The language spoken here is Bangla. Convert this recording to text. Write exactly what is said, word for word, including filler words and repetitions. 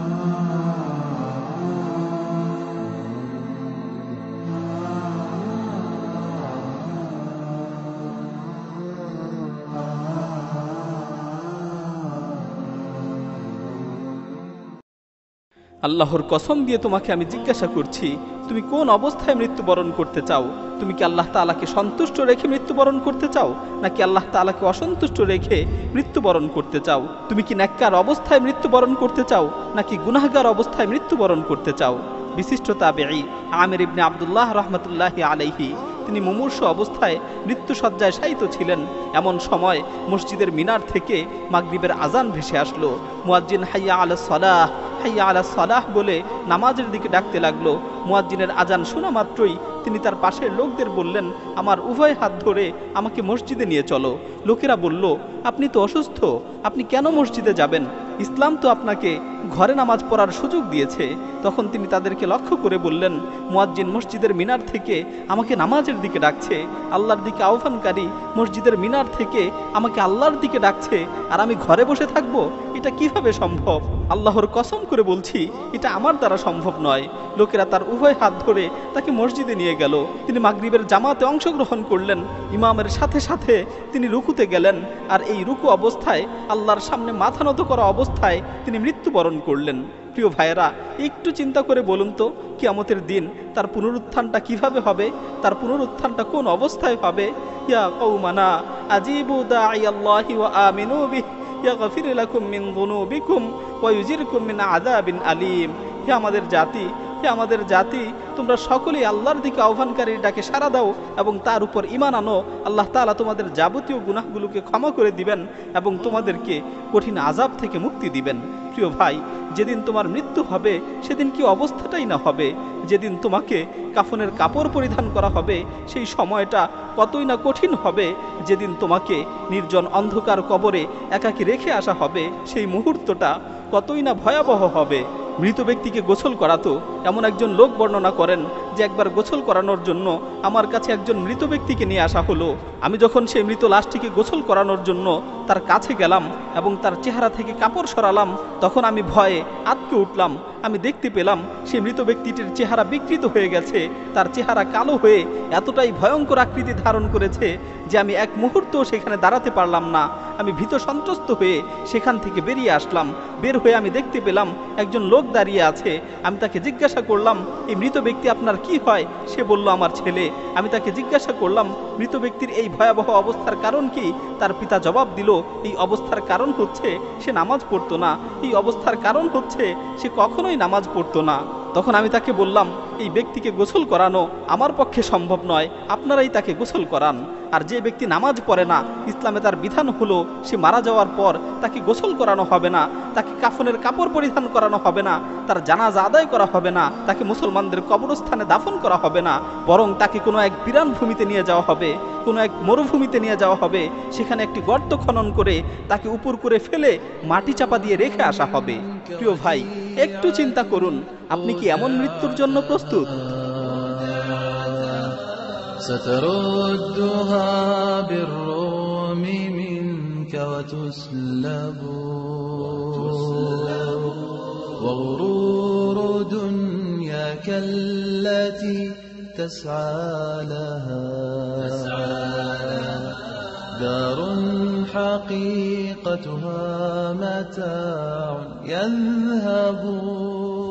আল্লাহর কসম দিয়ে তোমাকে আমি জিজ্ঞাসা করছি, তুমি কোন অবস্থায় মৃত্যুবরণ করতে চাও? তুমি কি আল্লাহ তাআলাকে সন্তুষ্ট রেখে মৃত্যুবরণ করতে চাও, নাকি আল্লাহ তাআলাকে অসন্তুষ্ট রেখে মৃত্যুবরণ করতে চাও? তুমি কি নেককার অবস্থায় মৃত্যুবরণ করতে চাও, নাকি গুনাহগার অবস্থায় মৃত্যুবরণ করতে চাও? বিশিষ্ট তাবেঈ আমির ইবনে আব্দুল্লাহ রাহমাতুল্লাহি আলাইহি তিনি মুমূর্ষ অবস্থায় মৃত্যুসজ্জায় শায়িত ছিলেন। এমন সময় মসজিদের মিনার থেকে মাগরিবের আজান ভেসে আসলো। মুয়াজ্জিন হাইয়া আলাস সালাহ হাইয়া আলাস সালাহ বলে নামাজের দিকে ডাকতে লাগলো। মুয়াজ্জিনের আজান শোনা মাত্রই তিনি তার পাশের লোকদের বললেন, আমার উভয় হাত ধরে আমাকে মসজিদে নিয়ে চলো। লোকেরা বলল, আপনি তো অসুস্থ, আপনি কেন মসজিদে যাবেন? ইসলাম তো আপনাকে ঘরে নামাজ পড়ার সুযোগ দিয়েছে। তখন তিনি তাদেরকে লক্ষ্য করে বললেন, মুয়াজ্জিন মসজিদের মিনার থেকে আমাকে নামাজের দিকে ডাকছে, আল্লাহর দিকে আহ্বানকারী মসজিদের মিনার থেকে আমাকে আল্লাহর দিকে ডাকছে, আর আমি ঘরে বসে থাকব? এটা কিভাবে সম্ভব? আল্লাহর কসম করে বলছি, এটা আমার দ্বারা সম্ভব নয়। লোকেরা তার উভয় হাত ধরে তাকে মসজিদে নিয়ে গেল। তিনি মাগরিবের জামাতে অংশগ্রহণ করলেন। ইমামের সাথে সাথে তিনি রুকুতে গেলেন, আর এই রুকু অবস্থায় আল্লাহর সামনে মাথা নত করা অবস্থায় তিনি মৃত্যুবরণ করলেন। প্রিয় ভাইয়েরা, একটু চিন্তা করে বলুন তো, কিয়ামতের দিন তার পুনরুত্থানটা কিভাবে হবে? তার পুনরুত্থানটা কোন অবস্থায় হবে? ইয়া কওমানা আজিবু দাঈয়াল্লাহি ওয়া আমিনু বিহি ইয়াগফির লাকুম মিন যুনুবিকুম ওয়া ইউজিরকুম মিন আযাবিন আলীম। হে আমাদের জাতি, হে আমাদের জাতি, তোমরা সকলেই আল্লাহর দিকে আহ্বানকারীর ডাকে সাড়া দাও এবং তার উপর ঈমান আনো। আল্লাহ তাআলা তোমাদের যাবতীয় গুনাহগুলোকে ক্ষমা করে দিবেন এবং তোমাদেরকে কঠিন আযাব থেকে মুক্তি দিবেন। প্রিয় ভাই, যেদিন তোমার মৃত্যু হবে সেদিন কি অবস্থাটাই না হবে? যেদিন তোমাকে কাফনের কাপড় পরিধান করা হবে সেই সময়টা কতই না কঠিন হবে। যেদিন তোমাকে নির্জন অন্ধকার কবরে একাকী রেখে আসা হবে সেই মুহূর্তটা কতই না ভয়াবহ হবে। মৃত ব্যক্তিকে গোসল করাতো এমন একজন লোক বর্ণনা করেন যে একবার গোসল করানোর জন্য আমার কাছে একজন মৃত ব্যক্তিকে নিয়ে আসা হলো। আমি যখন সেই মৃত লাশটিকে গোসল করানোর জন্য তার কাছে গেলাম এবং তার চেহারা থেকে কাপড় সরালাম, তখন আমি ভয়ে আঁতকে উঠলাম। আমি দেখতে পেলাম সেই মৃত ব্যক্তিটির চেহারা বিকৃত হয়ে গেছে। তার চেহারা কালো হয়ে এতটাই ভয়ঙ্কর আকৃতি ধারণ করেছে যে আমি এক মুহূর্তও সেখানে দাঁড়াতে পারলাম না। আমি ভীত সন্ত্রস্ত হয়ে সেখান থেকে বেরিয়ে আসলাম। বের হয়ে আমি দেখতে পেলাম একজন লোক দাঁড়িয়ে আছে। আমি তাকে জিজ্ঞাসা করলাম, এই মৃত ব্যক্তি আপনার কি হয়? সে বলল, আমার ছেলে। আমি তাকে জিজ্ঞাসা করলাম, মৃত ব্যক্তির এই ভয়াবহ অবস্থার কারণ কি? তার পিতা জবাব দিল, এই অবস্থার কারণ হচ্ছে সে নামাজ পড়তো না। এই অবস্থার কারণ হচ্ছে সে কখনোই নামাজ পড়তো না। তখন আমি তাকে বললাম, এই ব্যক্তিকে গোসল করানো আমার পক্ষে সম্ভব নয়, আপনারাই তাকে গোসল করান। আর যে ব্যক্তি নামাজ পড়ে না, ইসলামে তার বিধান হলো সে মারা যাওয়ার পর তাকে গোসল করানো হবে না, তাকে কাফনের কাপড় পরিধান করানো হবে না, তার জানাজা আদায় করা হবে না, তাকে মুসলমানদের কবরস্থানে দাফন করা হবে না, বরং তাকে কোনো এক বিরান ভূমিতে নিয়ে যাওয়া হবে, কোনো এক মরুভূমিতে নিয়ে যাওয়া হবে। সেখানে একটি গর্ত খনন করে তাকে উপর করে ফেলে মাটি চাপা দিয়ে রেখে আসা হবে। প্রিয় ভাই, একটু চিন্তা করুন, আপনি কি এমন মৃত্যুর জন্য প্রস্তুত? ستردها بالروم منك وتسلب وغرور دنياك التي تسعى لها دار حقيقتها متاع يذهب